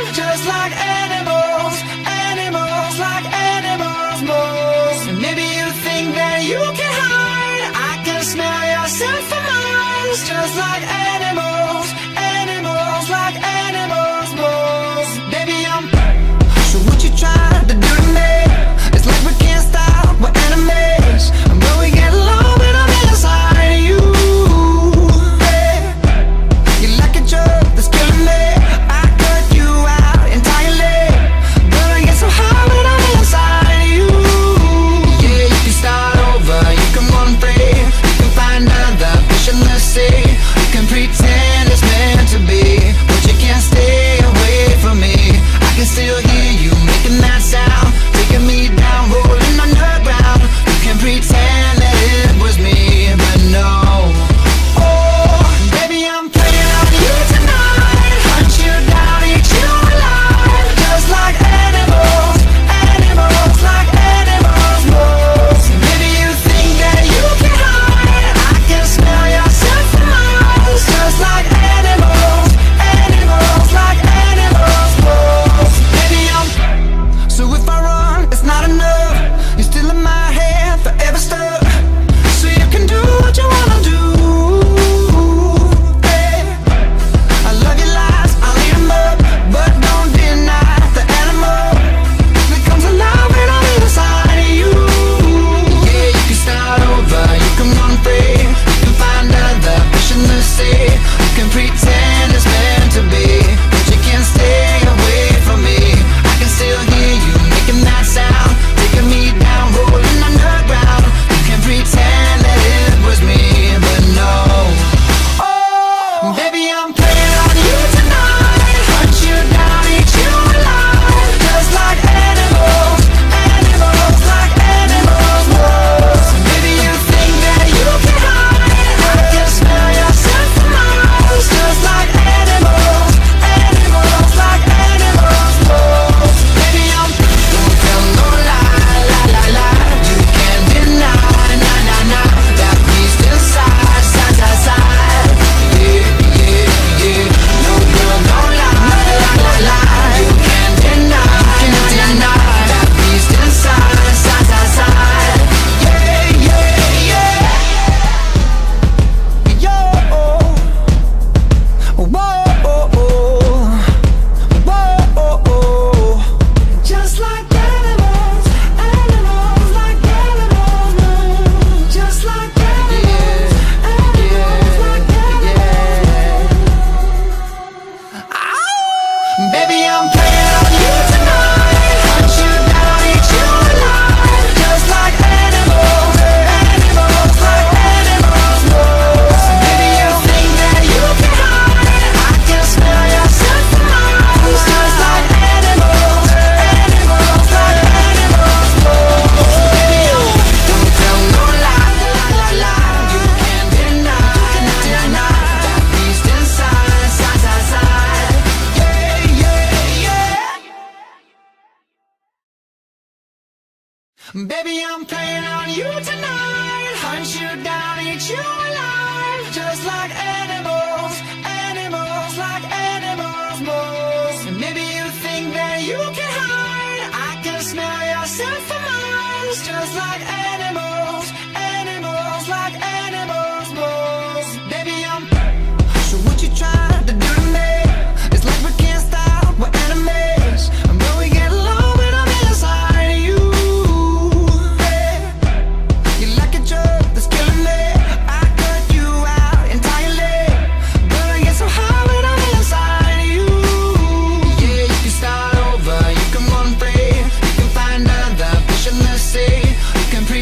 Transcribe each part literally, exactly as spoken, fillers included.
alive, just like animals, animals like animals, moles. And maybe you think that you can hide, I can smell your scent for miles, just like animals, animals like animals, moles. Baby, I'm so what you trying to do to me? It's like we can't stop, we're enemies, but we get along when I'm inside of you. Yeah. You're like a drug that's killing me. I cut you out entirely, but I get so high when I'm inside of you. Yeah, you can start over, you can run free, you can find other fish in the sea, you can pretend it's meant to be, but you can't stay away from me. I can still hear you making that sound, taking me down, rolling underground. You can pretend that it was me, but no. Oh, baby, I'm playing on you tonight. Hunt you down, eat you alive, just like animals, animals like animals, moles. Maybe you think that you can hide, I can smell your scent for miles, just like animals, animals like animals, moles. Baby, I'm so if I run, it's not enough. You're still in my head, forever stuck. So you can do what you wanna do. Hey, I love your lies, I'll eat 'em up, but don't deny the animal that comes alive when I'm inside of you. Yeah, you can start over, you can run free, you can find other fish in the sea, you can pretend it's meant to be, but you can't stay away from me. I can still hear you making that sound, taking me down, rolling underground. You can pretend that it was me, but no. Oh, baby, I'm playing on you tonight. Hunt you down, eat you alive, just like animals, animals like animals, moles. Maybe you think that you can hide, I can smell your scent for miles, just like animals, animals like animals, moles. Baby, I'm don't tell no lie, lie, lie, lie. You can't deny, nah, nah, nah, that beast inside, side, side, side. Yeah, yeah, yeah. No girl, no lie, lie, lie, lie. You can't deny, can't deny that beast inside, side, side, side. Yeah, yeah, yeah. Yo, whoa, whoa, just like animals, animals like animals, moves. Just like animals, animals like animals. Ow! Baby, I'm playing on you tonight. Hunt you down, eat you alive, just like animals, animals like animals, moves. Maybe you think that you can hide, I can smell your scent for miles, just like animals, animals like animals, moves. Baby, don't tell no lie, lie, lie, lie. You can't deny, can't deny that beast inside, side, side, side. Yeah, yeah, yeah. Baby, I'm playing on you tonight. Hunt you down, eat you alive, just like animals, animals like animals, moles. And maybe you think that you can hide, I can smell your scent for miles, just like animals, animals like animals, moles. Baby, I'm so what you trying to do to me? It's like we can't stop, we're enemies, but we get along when I'm inside of you. Yeah. You're like a drug that's killing me. I cut you out entirely, but I get so high when I'm inside of you. Yeah, you can start over, you can run free, you can find other fish in the sea, you can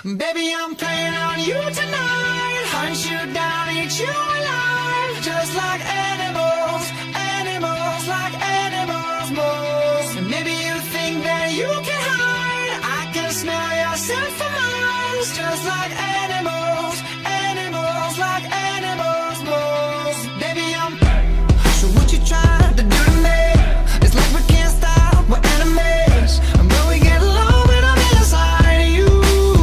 Baby, I'm playing on you tonight. Hunt you down, eat you alive. Just like animals, animals, like animals most. And maybe you think that you can hide. I can smell your scent for miles. Just like animals, animals, like animals most. Baby, I'm so what you trying to do to me? It's like we can't stop, we're enemies. But we get along when I'm inside of you.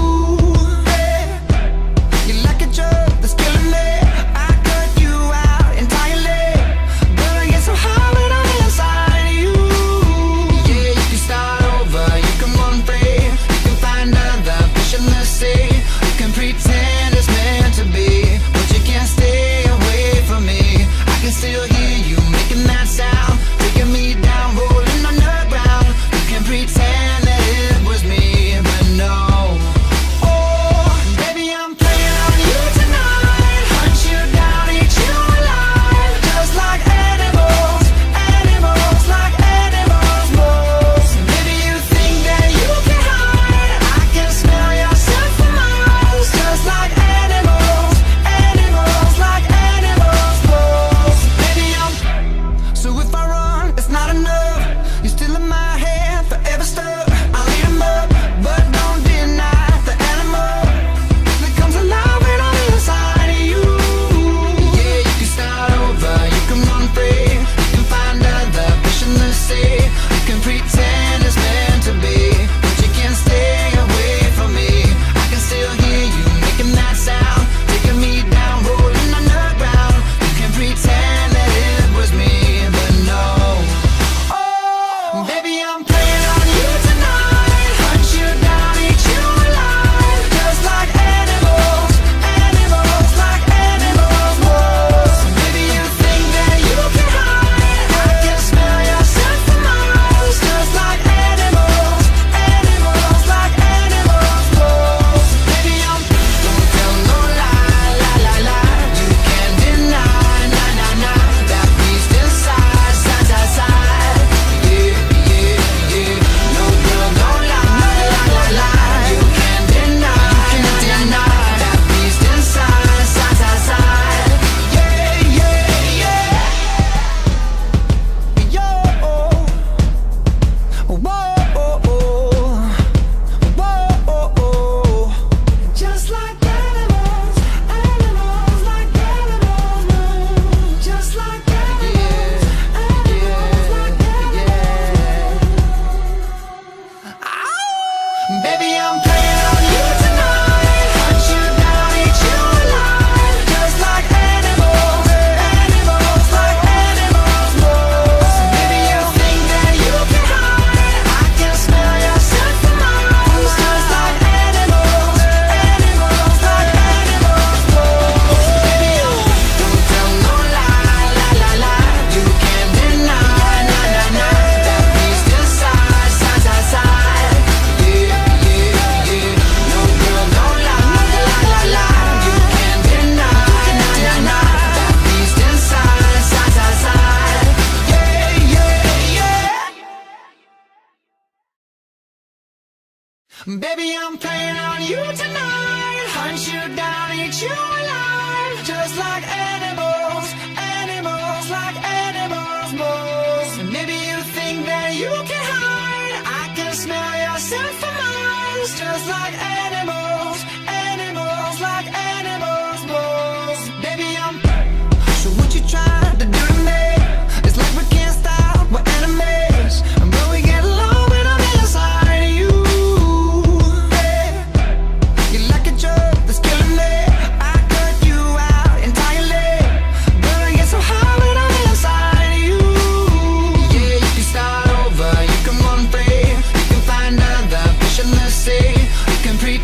Hey, you like a drug that's killing me. I cut you out entirely. But I get so high when I'm inside of you. Yeah, you can start over, you can run free. You can find other fish in the sea. You can pretend it's meant to be, but you can't stay away from me. I can still hear you making that sound, taking me down, rolling on the ground. You can pretend that it was me, but no. Oh, baby, I'm playing on you tonight. Hunt you down, eat you alive. Just like animals, animals, like animals most. Maybe you think that you can hide. I can smell your scent for miles. Just like animals, animals, like animals most. Baby, I'm so if I run, it's not enough. You're still in my head, forever stuck. I'll eat 'em up, but don't deny the animal that comes alive when I'm inside of you. Yeah, you can start over, you can run free. You can find other fish in the sea. You can pretend it's meant to be, but you can't stay away from me. I can still hear you making that sound, taking me down, rolling on the ground. You can pretend that it was me, but no. Oh, baby, I'm playing on you tonight. Hunt you down, eat you alive. Just like animals, animals, like animals most. Maybe you think that you can hide. I can smell your scent for miles. Just like animals, animals, like animals most. Baby, I'm don't tell no lie, lie, lie, lie. You can't deny, nah, nah, nah. That beast inside, side, side, side. Yeah, yeah, yeah. No girl, don't lie, lie, lie, lie. You can't deny, can't deny. That beast inside, side, side, side. Yeah, yeah, yeah. Yo, whoa, whoa, whoa. Just like animals, animals, like animals move. Just like animals, animals, like animals move. Baby, I'm playing on you tonight. Hunt you down, eat you alive. Just like animals, animals, like animals most. Maybe you think that you can hide. I can smell your scent for miles. Just like animals, animals, like animals most. Baby, don't tell no lie, lie, lie, lie. You can't deny, nah, nah, nah. That beast inside, side, side, side. Yeah, yeah, yeah. No girl, don't lie, lie, lie, lie. You can't deny, nah, nah, nah. That beast inside, side, side, side. Yeah, yeah, yeah. Baby, I'm playing on you tonight. Hunt you down, eat you alive. Just like animals, animals, like animals most. And maybe you think that you can hide. I can smell your scent for miles. Just like animals, animals, like animals most. Baby, I'm so what you trying to do to me? It's like we can't stop, we're enemies. But we get along when I'm inside of you. Hey, you like a drug that's killing me. I cut you out entirely. But I get so high when I'm inside of you. Yeah, you can start over, you can run free. You can find other fish in the sea. You can pretend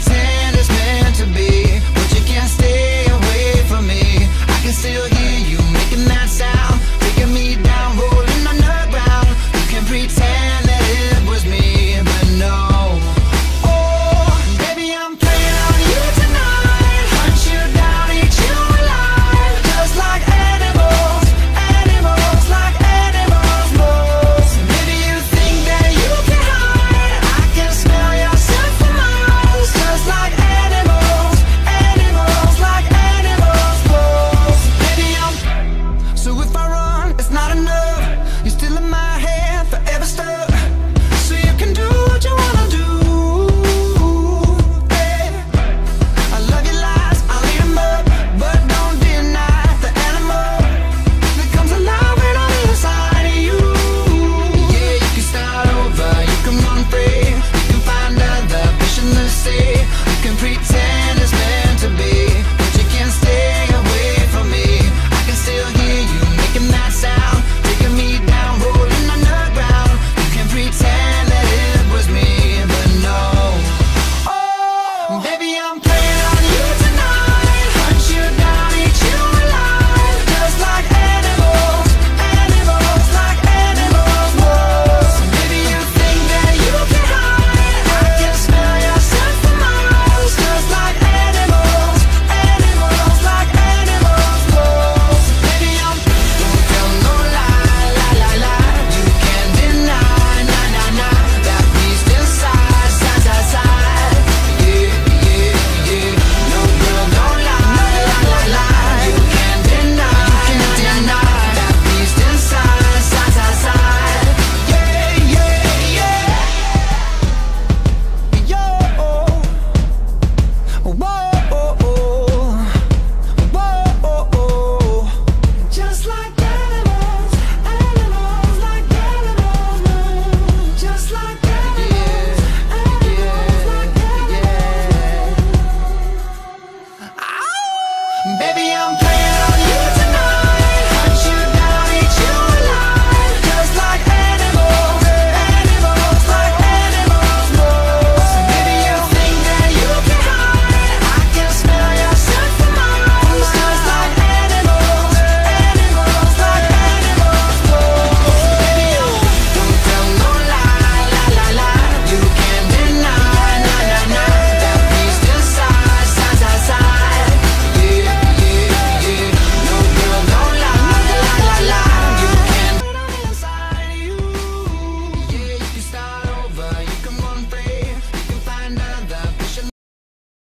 blame it on you.